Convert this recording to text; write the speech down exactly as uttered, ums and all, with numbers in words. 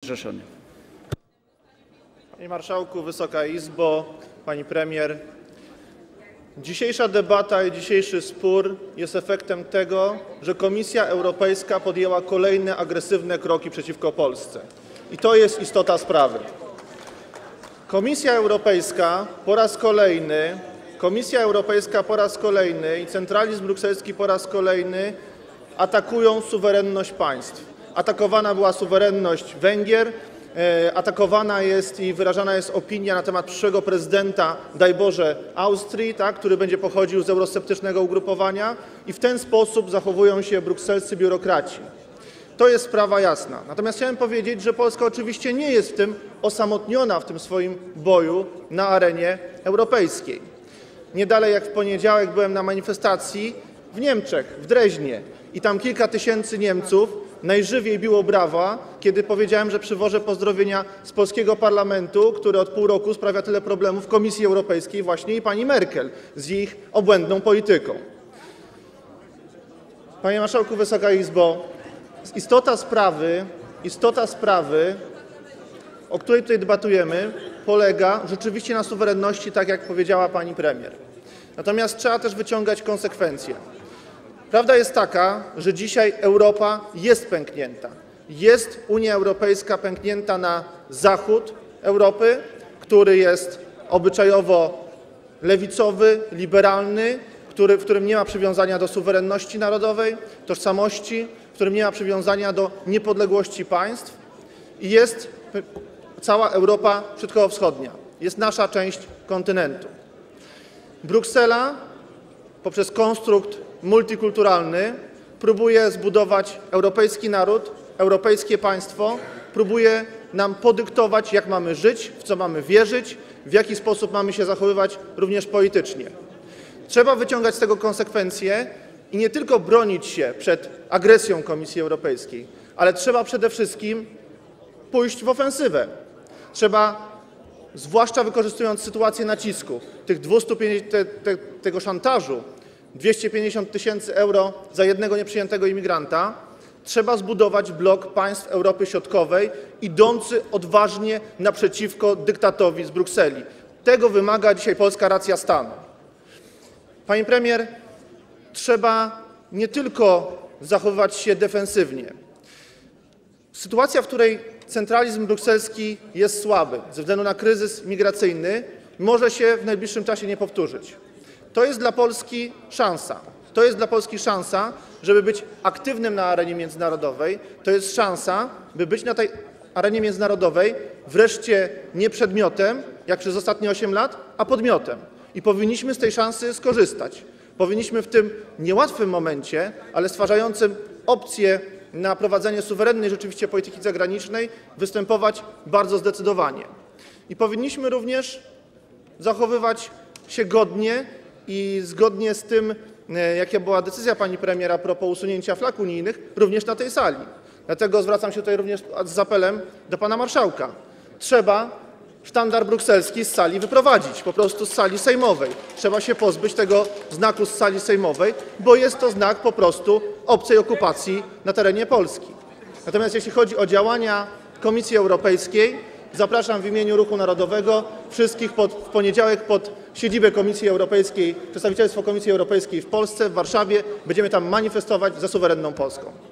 zrzeszony. Panie Marszałku, Wysoka Izbo, Pani Premier. Dzisiejsza debata i dzisiejszy spór jest efektem tego, że Komisja Europejska podjęła kolejne agresywne kroki przeciwko Polsce. I to jest istota sprawy. Komisja Europejska po raz kolejny, Komisja Europejska po raz kolejny i centralizm brukselski po raz kolejny atakują suwerenność państw. Atakowana była suwerenność Węgier, atakowana jest i wyrażana jest opinia na temat przyszłego prezydenta, daj Boże, Austrii, tak, który będzie pochodził z eurosceptycznego ugrupowania, i w ten sposób zachowują się brukselscy biurokraci. To jest sprawa jasna. Natomiast chciałem powiedzieć, że Polska oczywiście nie jest w tym osamotniona w tym swoim boju na arenie europejskiej. Nie dalej jak w poniedziałek byłem na manifestacji w Niemczech, w Dreźnie, i tam kilka tysięcy Niemców najżywiej biło brawa, kiedy powiedziałem, że przywożę pozdrowienia z polskiego parlamentu, który od pół roku sprawia tyle problemów w Komisji Europejskiej właśnie i pani Merkel z ich obłędną polityką. Panie Marszałku, Wysoka Izbo, istota sprawy, istota sprawy, o której tutaj debatujemy, polega rzeczywiście na suwerenności, tak jak powiedziała pani premier. Natomiast trzeba też wyciągać konsekwencje. Prawda jest taka, że dzisiaj Europa jest pęknięta. Jest Unia Europejska pęknięta na zachód Europy, który jest obyczajowo lewicowy, liberalny, który, w którym nie ma przywiązania do suwerenności narodowej, tożsamości, w którym nie ma przywiązania do niepodległości państw, i jest cała Europa środkowo-wschodnia. Jest nasza część kontynentu. Bruksela poprzez konstrukt multikulturalny próbuje zbudować europejski naród, europejskie państwo, próbuje nam podyktować, jak mamy żyć, w co mamy wierzyć, w jaki sposób mamy się zachowywać również politycznie. Trzeba wyciągać z tego konsekwencje i nie tylko bronić się przed agresją Komisji Europejskiej, ale trzeba przede wszystkim pójść w ofensywę. Trzeba, zwłaszcza wykorzystując sytuację nacisku, tych dwieście pięćdziesiąt, te, te, tego szantażu, dwieście pięćdziesiąt tysięcy euro za jednego nieprzyjętego imigranta, trzeba zbudować blok państw Europy Środkowej idący odważnie naprzeciwko dyktatowi z Brukseli. Tego wymaga dzisiaj polska racja stanu. Pani premier, trzeba nie tylko zachowywać się defensywnie. Sytuacja, w której centralizm brukselski jest słaby ze względu na kryzys migracyjny, może się w najbliższym czasie nie powtórzyć. To jest dla Polski szansa. To jest dla Polski szansa, żeby być aktywnym na arenie międzynarodowej. To jest szansa, by być na tej arenie międzynarodowej wreszcie nie przedmiotem, jak przez ostatnie osiem lat, a podmiotem. I powinniśmy z tej szansy skorzystać. Powinniśmy w tym niełatwym momencie, ale stwarzającym opcję na prowadzenie suwerennej rzeczywiście polityki zagranicznej, występować bardzo zdecydowanie. I powinniśmy również zachowywać się godnie i zgodnie z tym, jaka była decyzja pani premier a propos usunięcia flag unijnych, również na tej sali. Dlatego zwracam się tutaj również z apelem do pana marszałka. Trzeba sztandar brukselski z sali wyprowadzić, po prostu z sali sejmowej. Trzeba się pozbyć tego znaku z sali sejmowej, bo jest to znak po prostu obcej okupacji na terenie Polski. Natomiast jeśli chodzi o działania Komisji Europejskiej, zapraszam w imieniu Ruchu Narodowego wszystkich pod, w poniedziałek pod siedzibę Komisji Europejskiej, przedstawicielstwo Komisji Europejskiej w Polsce, w Warszawie. Będziemy tam manifestować za suwerenną Polską.